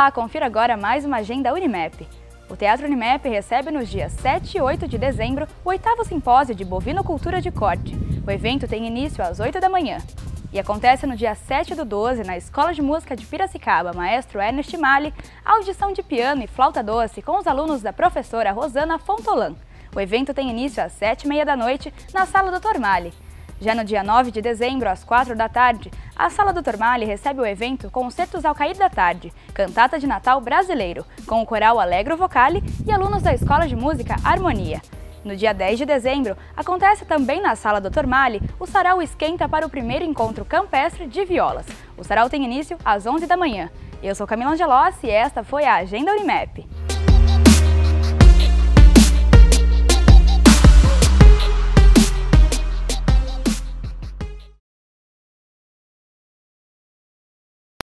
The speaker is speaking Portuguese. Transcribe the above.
Olá, confira agora mais uma agenda Unimap. O Teatro Unimap recebe nos dias 7 e 8 de dezembro o 8º Simpósio de Bovinocultura de Corte. O evento tem início às 8 da manhã. E acontece no dia 7/12, na Escola de Música de Piracicaba, Maestro Ernest Mali, a audição de piano e flauta doce com os alunos da professora Rosana Fontolan. O evento tem início às 7h30 da noite, na Sala Dr. Mali. Já no dia 9 de dezembro, às 4 da tarde, a Sala Dr. Mali recebe o evento Concertos ao Cair da Tarde, Cantata de Natal Brasileiro, com o coral Allegro Vocale e alunos da Escola de Música Harmonia. No dia 10 de dezembro, acontece também na Sala Dr. Mali o Sarau Esquenta para o primeiro encontro campestre de violas. O sarau tem início às 11 da manhã. Eu sou Camila Angelossi e esta foi a Agenda Unimap.